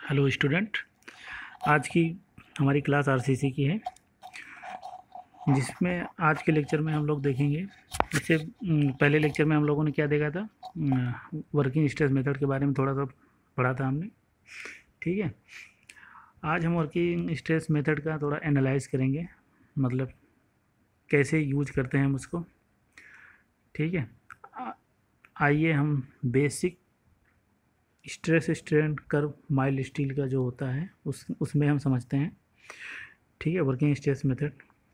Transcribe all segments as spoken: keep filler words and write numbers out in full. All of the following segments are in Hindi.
Hello student. आज की हमारी क्लास आरसीसी की है, जिसमें आज के लेक्चर में हम लोग देखेंगे। इससे उम, पहले लेक्चर में हम लोगों ने क्या देखा था, वर्किंग स्ट्रेस मेथड के बारे में थोड़ा सा पढ़ा था हमने। ठीक है, आज हम वर्किंग स्ट्रेस मेथड का थोड़ा एनालाइज करेंगे, मतलब कैसे यूज करते हैं हम उसको। ठीक है, आ- आइए हम basic stress strain curve mild steel का जो होता है उस उसमें हम समझते हैं। ठीक है, वर्किंग स्ट्रेस मेथड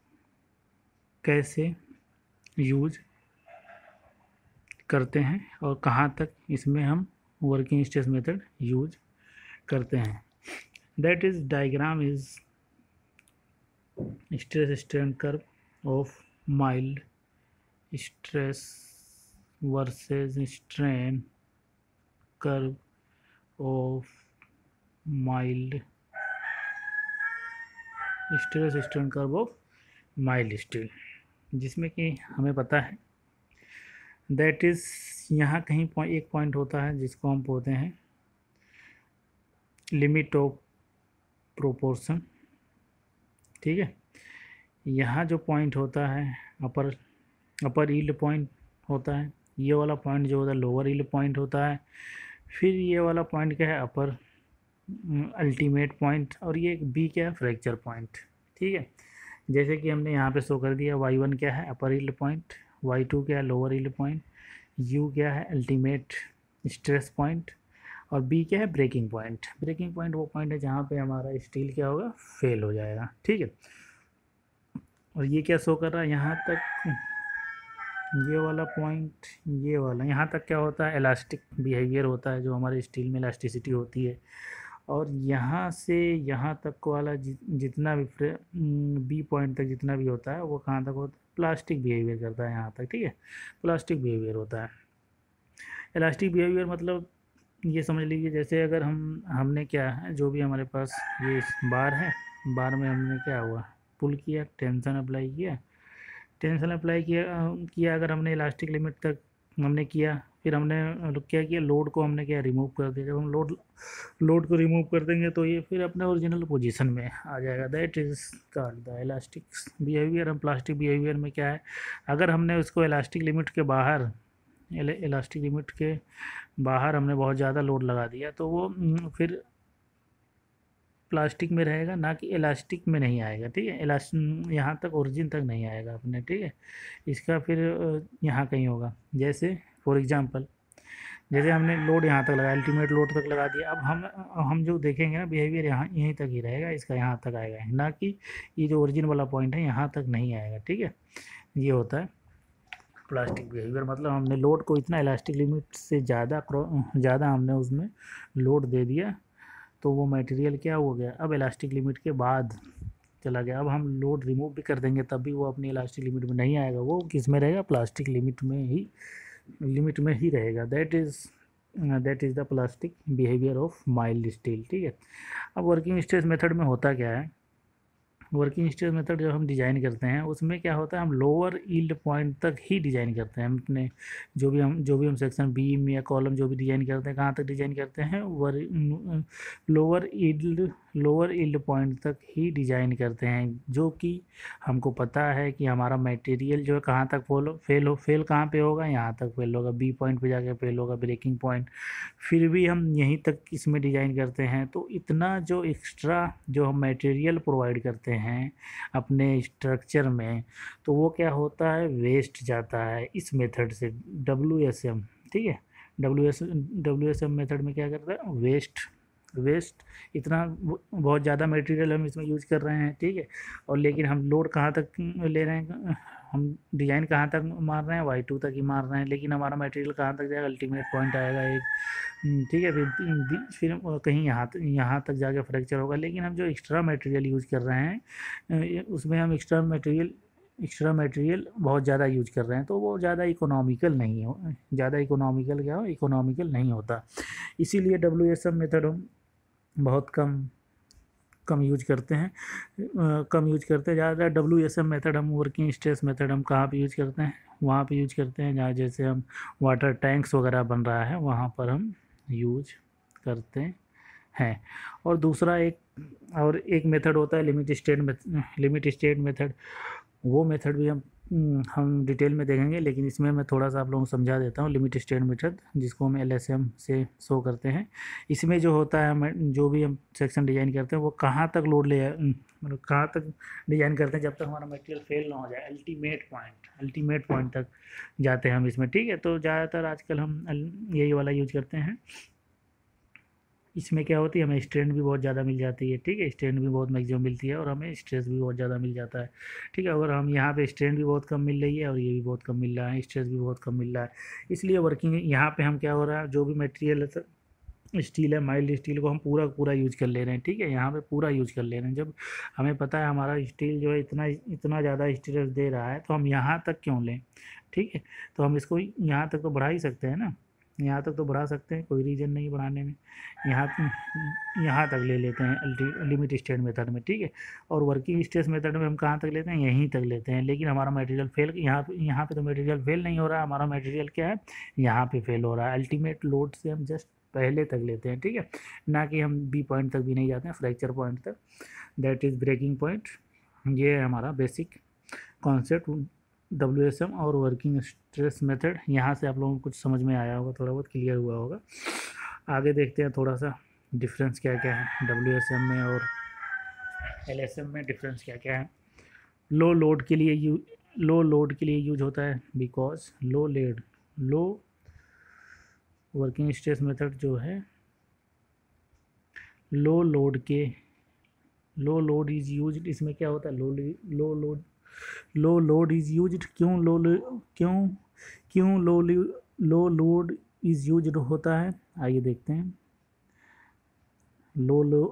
कैसे यूज करते हैं और कहाँ तक इसमें हम वर्किंग स्ट्रेस मेथड यूज करते हैं। That is diagram is stress strain curve of mild stress versus strain curve of mild stress strain curve of mild steel, जिसमें कि हमें पता है दैट इज़ यहाँ कहीं एक पॉइंट होता है जिसको हम बोलते हैं लिमिट ऑफ प्रोपोर्शन। ठीक है, यहाँ जो पॉइंट होता है अपर अपर यील्ड पॉइंट होता है, ये वाला पॉइंट जो होता है लोअर यील्ड पॉइंट होता है, फिर ये वाला पॉइंट क्या है अपर अल्टीमेट पॉइंट, और ये बी क्या है फ्रैक्चर पॉइंट। ठीक है, जैसे कि हमने यहाँ पे शो कर दिया वाई वन क्या है upper yield point, Y two क्या है लोअर यील्ड पॉइंट, यू क्या है अल्टीमेट स्ट्रेस पॉइंट, और बी क्या है ब्रेकिंग पॉइंट। ब्रेकिंग पॉइंट वो पॉइंट है जहाँ पे हमारा स्टील क्या होगा फेल हो जाएगा। ठीक है, और ये क्या शो कर रहा है यहाँ तक, ये वाला पॉइंट, ये वाला यहाँ तक क्या होता है इलास्टिक बिहेवियर होता है, जो हमारे स्टील में इलास्टिसिटी होती है। और यहाँ से यहाँ तक वाला जि, जितना भी बी पॉइंट तक जितना भी होता है वो कहाँ तक होता है प्लास्टिक बिहेवियर करता है यहाँ तक। ठीक है, प्लास्टिक बिहेवियर होता है। इलास्टिक बिहेवियर मतलब ये समझ लीजिए जैसे अगर हम हमने क्या है जो भी हमारे पास ये बार है, बार में हमने क्या हुआ पुल किया, टेंशन अप्लाई किया, टेंशन अप्लाई किया किया अगर हमने इलास्टिक लिमिट तक हमने किया, फिर हमने क्या किया लोड को हमने क्या रिमूव कर दिया। जब हम लोड लोड को रिमूव कर देंगे तो ये फिर अपने ओरिजिनल पोजीशन में आ जाएगा। That is called the elastic behaviour. हम प्लास्टिक बिहेवियर में क्या है, अगर हमने उसको इलास्टिक लिमिट के बाहर इलास्टिक लिमिट के बाहर हमने बहुत ज़्यादा लोड लगा दिया तो वो फिर प्लास्टिक में रहेगा, ना कि इलास्टिक में नहीं आएगा। ठीक है, इलास्टिक यहाँ तक ओरिजिन तक नहीं आएगा अपने। ठीक है, इसका फिर यहाँ कहीं होगा। जैसे फॉर एग्जांपल जैसे हमने लोड यहाँ तक लगाया, अल्टीमेट लोड तक लगा दिया, अब हम हम जो देखेंगे ना बिहेवियर यहाँ यहीं तक ही रहेगा, इसका यहाँ तक आएगा, ना कि ये जो ओरिजिन वाला पॉइंट है यहाँ तक नहीं आएगा। ठीक है, ये होता है प्लास्टिक बिहेवियर। मतलब हमने लोड को इतना इलास्टिक लिमिट से ज़्यादा ज़्यादा हमने उसमें लोड दे दिया तो वो मटेरियल क्या हो गया अब इलास्टिक लिमिट के बाद चला गया। अब हम लोड रिमूव भी कर देंगे तब भी वो अपनी इलास्टिक लिमिट में नहीं आएगा, वो किस में रहेगा प्लास्टिक लिमिट में ही लिमिट में ही रहेगा। That is that is the plastic behaviour of mild steel. ठीक है, अब वर्किंग स्ट्रेस मेथड में होता क्या है, वर्किंग स्ट्रेस मेथड जब हम डिज़ाइन करते हैं उसमें क्या होता है हम लोअर यील्ड पॉइंट तक ही डिज़ाइन करते हैं। हम अपने जो भी हम जो भी हम सेक्शन बीम या कॉलम जो भी डिज़ाइन करते हैं कहाँ तक डिज़ाइन करते हैं वर lower yield lower yield point तक ही डिज़ाइन करते हैं, जो कि हमको पता है कि हमारा मटेरियल जो है कहाँ तक फॉलो फेल हो फेल कहाँ पे होगा, यहाँ तक फेल होगा, बी पॉइंट पे जाके फेल होगा ब्रेकिंग पॉइंट, फिर भी हम यहीं तक इसमें डिज़ाइन करते हैं। तो इतना जो एक्स्ट्रा जो हम मटेरियल प्रोवाइड करते हैं अपने स्ट्रक्चर में तो वो क्या होता है वेस्ट जाता है इस मेथड से, डब्ल्यू एस एम। ठीक है, W S W S M method में क्या करता है वेस्ट वेस्ट इतना बहुत ज़्यादा मटेरियल हम इसमें यूज कर रहे हैं। ठीक है, और लेकिन हम लोड कहाँ तक ले रहे हैं, हम डिज़ाइन कहाँ तक मार रहे हैं वाई टू तक ही मार रहे हैं, लेकिन हमारा मटेरियल कहाँ तक जाएगा अल्टीमेट पॉइंट आएगा एक। ठीक है, फिर फिर कहीं यहाँ तक यहाँ तक जाके फ्रैक्चर होगा। लेकिन हम जो एक्स्ट्रा मटेरियल यूज़ कर रहे हैं उसमें हम एक्स्ट्रा मटेरियल एक्स्ट्रा मटेरियल बहुत ज़्यादा यूज कर रहे हैं तो वो ज़्यादा इकोनॉमिकल नहीं हो ज़्यादा इकोनॉमिकल क्या हो इकोनॉमिकल नहीं होता। इसीलिए डब्ल्यू एस एम मेथड हम बहुत कम कम यूज करते हैं आ, कम यूज करते हैं ज़्यादा। डब्ल्यू एस एम मेथड हम वर्किंग स्ट्रेस मेथड हम कहाँ पे यूज करते हैं, वहाँ पे यूज करते हैं जहाँ जैसे हम वाटर टैंक्स वगैरह बन रहा है वहाँ पर हम यूज करते हैं। और दूसरा एक और एक मेथड होता है limit state limit state method. वो मेथड भी हम हम डिटेल में देखेंगे, लेकिन इसमें मैं थोड़ा सा आप लोगों को समझा देता हूँ लिमिट स्टेट मेथड, जिसको हम एल एस एम से शो करते हैं। इसमें जो होता है, हम जो भी हम सेक्शन डिज़ाइन करते हैं वो कहाँ तक लोड ले मतलब कहाँ तक डिज़ाइन करते हैं जब तक हमारा मटेरियल फेल ना हो जाए, अल्टीमेट पॉइंट अल्टीमेट पॉइंट तक जाते हैं हम इसमें, ठीक है। तो ज़्यादातर आजकल हम यही वाला यूज करते हैं। इसमें क्या होती है, हमें स्ट्रेंथ भी बहुत ज़्यादा मिल जाती है, ठीक है। स्ट्रेंथ भी बहुत मैक्सिमम मिलती है और हमें स्ट्रेस भी बहुत ज़्यादा मिल जाता है, ठीक है। अगर हम यहाँ पे स्ट्रेंथ भी बहुत कम मिल रही है और ये भी बहुत कम मिल रहा है, स्ट्रेस भी बहुत कम मिल रहा है, इसलिए वर्किंग यहाँ पे हम क्या हो रहा है, जो भी मटेरियल स्टील है, माइल्ड स्टील को हम पूरा पूरा यूज कर ले रहे हैं, ठीक है। यहाँ पे पूरा यूज कर ले रहे हैं। जब हमें पता है हमारा स्टील जो है इतना इतना ज़्यादा स्ट्रेस दे रहा है, तो हम यहाँ तक क्यों लें, ठीक है। तो हम इसको यहाँ तक तो बढ़ा ही सकते हैं ना, यहाँ तक तो बढ़ा सकते हैं, कोई रीज़न नहीं बढ़ाने में। यहाँ यहाँ तक ले लेते हैं लिमिट स्टेट मेथड में, ठीक है। और वर्किंग स्ट्रेस मेथड में हम कहाँ तक लेते हैं, यहीं तक लेते हैं। लेकिन हमारा मटेरियल फेल, यहाँ पे यहाँ पे तो मटेरियल फेल नहीं हो रहा है, हमारा मटेरियल क्या है, यहाँ पे फेल हो रहा है। अल्टीमेट लोड से हम जस्ट पहले तक लेते हैं, ठीक है, ना कि हम बी पॉइंट तक भी नहीं जाते हैं, फ्रैक्चर पॉइंट तक, दैट इज़ ब्रेकिंग पॉइंट। ये है हमारा basic concept W S M और वर्किंग स्ट्रेस मेथड। यहाँ से आप लोगों को कुछ समझ में आया होगा, थोड़ा बहुत क्लियर हुआ होगा। आगे देखते हैं थोड़ा सा डिफरेंस क्या क्या है डब्ल्यू एस एम में और एल एस एम में, डिफरेंस क्या क्या है। लो लोड के लिए यू लो लोड के लिए यूज होता है, because low led low working stress method जो है लो लोड के लो लोड इज़ यूज्ड। इसमें क्या होता है, low low load low load is used. क्यों लो क्यों क्यों low low load is used होता है, आइए देखते हैं। लो लो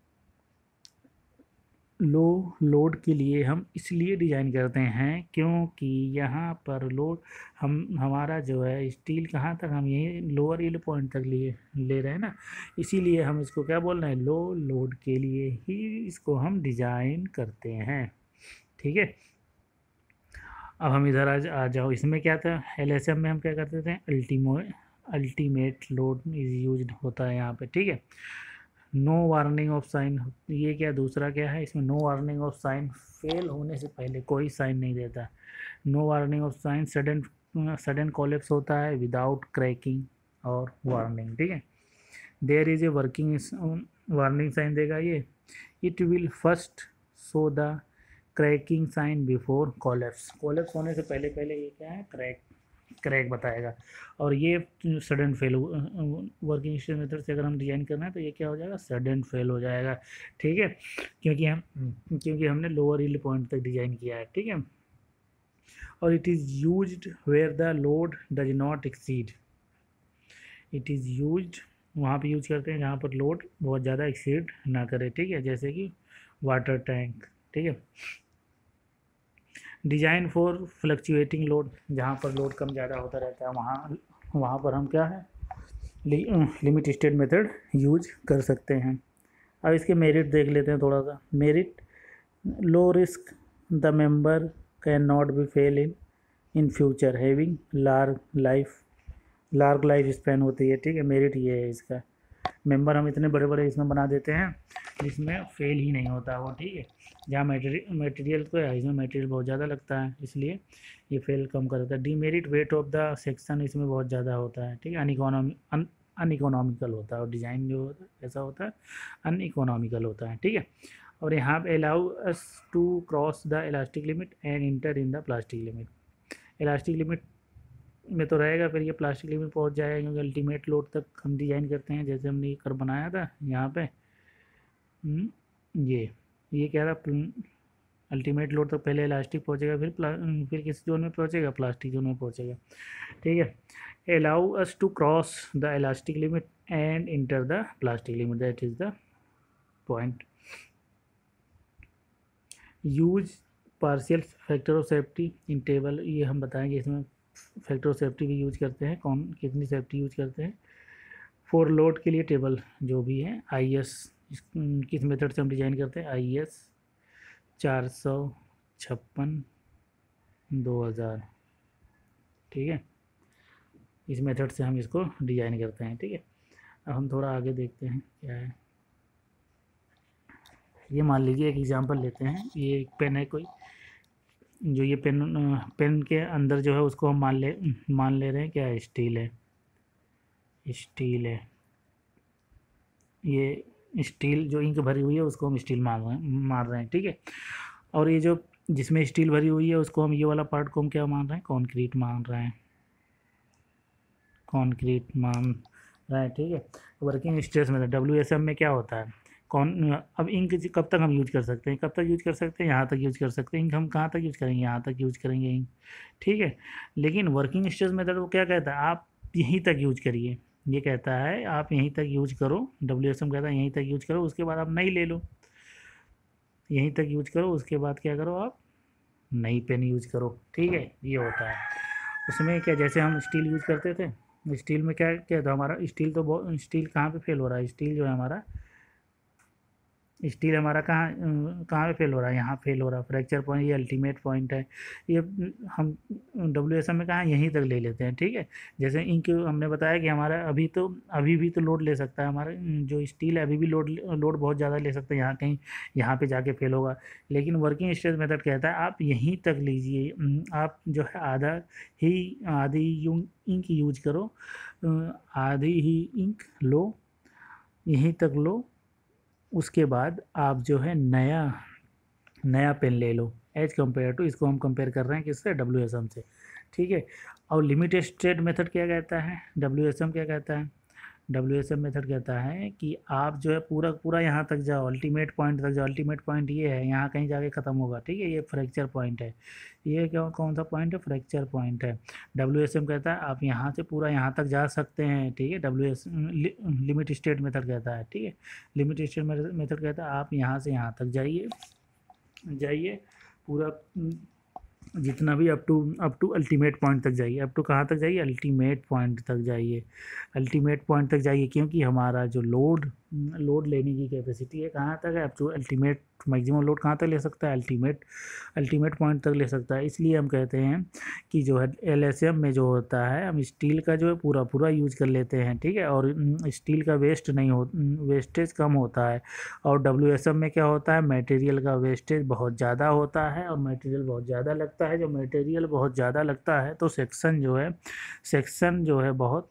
लो लोड के लिए हम इसलिए डिज़ाइन करते हैं क्योंकि यहाँ पर लोड हम हमारा जो है स्टील कहाँ तक, हम यही लोअर यील्ड पॉइंट तक लिए ले रहे हैं ना, इसीलिए हम इसको क्या बोल रहे हैं, लो लोड के लिए ही इसको हम डिज़ाइन करते हैं, ठीक है। अब हम इधर आ, आ जाओ, इसमें क्या था, एल एस एम में हम क्या करते थे, ultimo ultimate load is used होता है यहाँ पे, ठीक है। नो वार्निंग ऑफ साइन, ये क्या दूसरा क्या है, इसमें no warning of sign, fail होने से पहले कोई साइन नहीं देता। No warning of sign, sudden sudden collapse होता है विदाउट क्रैकिंग और वार्निंग, ठीक है। There is a working warning sign देगा ये, it will first show the cracking sign before collapse. Collapse होने से पहले पहले ये क्या है, क्रैक क्रैक बताएगा। और ये sudden fail, working stress method से अगर हम डिजाइन करना है तो ये क्या हो जाएगा, सडन फेल हो जाएगा, ठीक है, क्योंकि हम क्योंकि हमने लोअर यील्ड पॉइंट तक डिजाइन किया है, ठीक है। और it is used where the load does not exceed, it is used वहाँ पे यूज करते हैं जहाँ पर लोड बहुत ज़्यादा एक्सीड ना करे, ठीक है, जैसे कि वाटर टैंक, ठीक है। डिज़ाइन फॉर फ्लक्चुएटिंग लोड, जहाँ पर लोड कम ज़्यादा होता रहता है वहाँ वहाँ पर हम क्या है, लिमिट स्टेट मेथड यूज कर सकते हैं। अब इसके मेरिट देख लेते हैं थोड़ा सा। Merit, low risk, the member can not be fail in in future, having large life large life span होती है, ठीक है। मेरिट ये है इसका, मेंबर हम इतने बड़े बड़े इसमें बना देते हैं जिसमें फेल ही नहीं होता वो, ठीक है। जहाँ मटेरियल मटेरियल को है, इसमें मटेरियल बहुत ज़्यादा लगता है, इसलिए ये फेल कम कर देता है। Demerit, weight of the section इसमें बहुत ज़्यादा होता है, ठीक है, अनइकोनॉमी अनइकोनॉमिकल होता है, और डिज़ाइन जो होता है ऐसा होता है, अनइकोनॉमिकल होता है, ठीक है। और यहाँ पे allow us to cross the elastic limit and enter in the plastic limit. Elastic limit में तो रहेगा, फिर ये प्लास्टिक लिमिट पहुंच जाएगा, क्योंकि अल्टीमेट लोड तक हम डिज़ाइन करते हैं, जैसे हमने ये कर बनाया था यहाँ पे, ये ये क्या था, अल्टीमेट लोड तक पहले इलास्टिक पहुंचेगा, फिर फिर किस जोन में पहुंचेगा, प्लास्टिक जोन में पहुंचेगा, ठीक है। Allow us to cross the elastic limit and enter the plastic limit, that is the point. Use partial factor of safety in table, ये हम बताएंगे, इसमें फैक्टर ऑफ सेफ्टी भी यूज करते हैं, कौन कितनी सेफ्टी यूज करते हैं। फोर लोड के लिए टेबल जो भी है, आई एस किस मेथड से हम डिज़ाइन करते हैं, आई एस चार सौ छप्पन दो हज़ार, ठीक है, इस मेथड से हम इसको डिज़ाइन करते हैं, ठीक है। अब हम थोड़ा आगे देखते हैं क्या है। ये मान लीजिए एक एग्जांपल लेते हैं, ये एक पेन है कोई, जो ये पेन पेन के अंदर जो है उसको हम मान ले मान ले रहे हैं क्या है, स्टील है, स्टील है, ये स्टील जो इंक भरी हुई है उसको हम स्टील मान रहे हैं मान रहे हैं ठीक है। और ये जो जिसमें स्टील भरी हुई है उसको हम, ये वाला पार्ट को हम क्या मान रहे हैं, कंक्रीट मान रहे हैं, कंक्रीट मान रहे हैं ठीक है। Working stress method W S M में क्या होता है, कौन अब इंक कब तक हम यूज कर सकते हैं, कब तक यूज कर सकते हैं, यहाँ तक यूज कर सकते हैं। इंक हम कहाँ तक यूज करेंगे, यहाँ तक यूज करेंगे इंक ठीक है। लेकिन वर्किंग स्ट्रेस मेथड वो क्या कहता है, आप यहीं तक यूज करिए, ये कहता है आप यहीं तक यूज करो, डब्ल्यू एस एम कहता है यहीं तक यूज करो, उसके बाद आप नई ले लो, यहीं तक यूज करो, उसके बाद क्या करो आप नई पेन यूज करो ठीक है। ये होता है उसमें क्या, जैसे हम स्टील यूज करते थे, स्टील में क्या क्या था हमारा, स्टील तो बहुत, स्टील कहाँ पे फेल हो रहा है, स्टील जो है हमारा, स्टील हमारा कहाँ अ, कहाँ पे फेल हो रहा है, यहाँ फेल हो रहा है, फ्रैक्चर पॉइंट ये अल्टीमेट पॉइंट है। ये हम डब्ल्यू एस एम में कहाँ यहीं तक ले लेते हैं ठीक है। जैसे इंक हमने बताया कि हमारा अभी तो अभी भी तो लोड ले सकता है, हमारा जो स्टील है अभी भी लोड लोड बहुत ज़्यादा ले सकता है, यहाँ कहीं यहाँ पे जाके फेल होगा। लेकिन वर्किंग स्ट्रेस मेथड कहता है आप यहीं तक लीजिए, अम, आप जो है आधा ही आधी यू इंक यूज करो, अ, आधी ही इंक लो, यहीं तक लो, उसके बाद आप जो है नया नया पेन ले लो, एज कम्पेयर टू, इसको हम कंपेयर कर रहे हैं किससे, डब्ल्यू एस एम से ठीक है। और लिमिटेड स्टेट मेथड क्या कहता है, डब्ल्यू एस एम क्या कहता है, डब्ल्यू एस एम मेथड कहता है कि आप जो है पूरा पूरा यहाँ तक जाओ, अल्टीमेट पॉइंट तक जाओ, अल्टीमेट पॉइंट ये है, यहाँ कहीं जाके ख़त्म होगा ठीक है, ये फ्रैक्चर पॉइंट है, ये क्या कौन सा पॉइंट है, फ्रैक्चर पॉइंट है। डब्ल्यू एस एम कहता है आप यहाँ से पूरा यहाँ तक जा सकते हैं ठीक है, W S limit state method कहता है ठीक है, लिमिट स्टेट मेथड कहता है आप यहाँ से यहाँ तक जाइए जाइए पूरा, जितना भी up to up to ultimate point तक जाइए, अप टू कहाँ तक जाइए, अल्टीमेट पॉइंट तक जाइए, अल्टीमेट पॉइंट तक जाइए, क्योंकि हमारा जो लोड लोड लेने की कैपेसिटी है कहाँ तक है, up to ultimate, maximum load कहाँ तक ले सकता है, अल्टीमेट अल्टीमेट पॉइंट तक ले सकता है। इसलिए हम कहते हैं कि जो है एल एस एम में जो होता है हम स्टील का जो है पूरा पूरा यूज कर लेते हैं ठीक है, और स्टील का वेस्ट नहीं हो, वेस्टेज कम होता है। और डब्ल्यू एस एम में क्या होता है, मटेरियल का वेस्टेज बहुत ज़्यादा होता है और मटेरियल बहुत ज़्यादा लगता है, जो मटेरियल बहुत ज़्यादा लगता है तो सेक्शन जो है सेक्शन जो है बहुत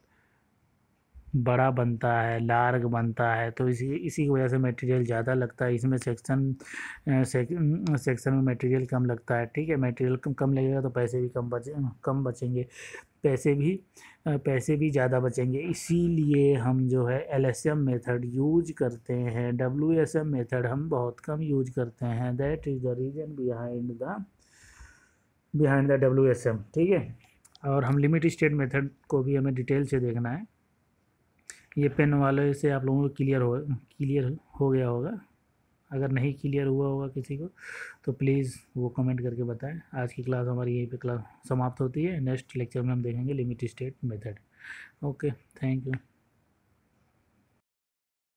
बड़ा बनता है, लार्ज बनता है, तो इसी इसी की वजह से मटेरियल ज़्यादा लगता है इसमें, सेक्शन सेक, सेक्शन में मटेरियल कम लगता है ठीक है। मटेरियल कम कम लगेगा तो पैसे भी कम बचे कम बचेंगे, पैसे भी पैसे भी ज़्यादा बचेंगे, इसीलिए हम जो है L S M method use करते हैं, डब्ल्यू एस एम मेथड हम बहुत कम यूज करते हैं। That is the reason behind the behind the W S M ठीक है। और हम लिमिट स्टेट मेथड को भी हमें डिटेल से देखना है। ये पेन वाले से आप लोगों को क्लियर हो क्लियर हो गया होगा, अगर नहीं क्लियर हुआ होगा किसी को तो प्लीज़ वो कमेंट करके बताएं। आज की क्लास हमारी यहीं पे क्लास समाप्त होती है, नेक्स्ट लेक्चर में हम देखेंगे limit state method. Okay, thank you.